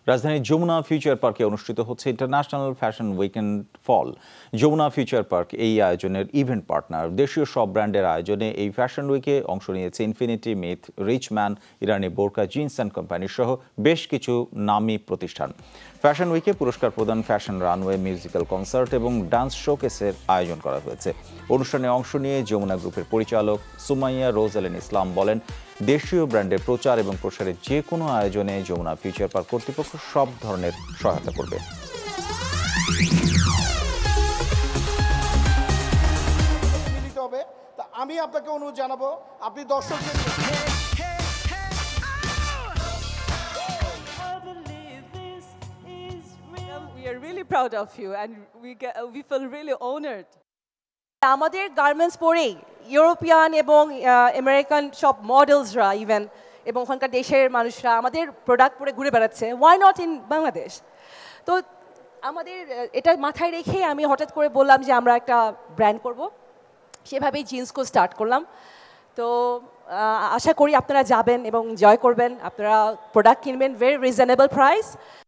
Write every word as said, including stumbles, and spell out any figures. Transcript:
রাজধানীর যমুনা ফিউচার পার্কে অনুষ্ঠিত হচ্ছে International Fashion Weekend Fall. Jamuna Future Park এই আয়োজনের ইভেন্ট পার্টনার। দেশীয় সব ব্র্যান্ডের আয়োজনে এই ফ্যাশন উইকে অংশ নিয়েছে ইনফিনিটি, মিথ, রিচম্যান, ইরানি বোরকা, জিন্স অ্যান্ড কোম্পানি সহ বেশ কিছু নামী প্রতিষ্ঠান। ফ্যাশন উইকে পুরস্কার প্রদান, ফ্যাশন রানওয়ে, মিউজিক্যাল কনসার্ট এবং ডান্স শোকেসের আয়োজন করা হয়েছে। অনুষ্ঠানে অংশ নিয়ে যমুনা গ্রুপের পরিচালক সুমাইয়া রোজালিন ইসলাম বলেন, দেশীয় ব্র্যান্ডের প্রচার এবং প্রসারের যে কোনো আয়োজনে যমুনা ফিউচার পার্ক কর্তৃপক্ষ সব ধরনের সহায়তা করবে। আমি আপনাকে অনুরোধ জানাবো, আপনি দর্শকদের We are really proud of you and we get, we feel really honored. আমাদের গার্মেন্টস পরেই ইউরোপিয়ান এবং আমেরিকান সব মডেলসরা ইভেন এবং ওখানকার দেশের মানুষরা আমাদের প্রোডাক্ট পরে ঘুরে বেড়াচ্ছে। Why not in Bangladesh? তো আমাদের এটা মাথায় রেখে আমি হঠাৎ করে বললাম যে আমরা একটা ব্র্যান্ড করব। সেভাবেই জিন্সকো স্টার্ট করলাম। তো আশা করি আপনারা যাবেন এবং এনজয় করবেন, আপনারা প্রোডাক্ট কিনবেন ভেরি রিজনেবল প্রাইস।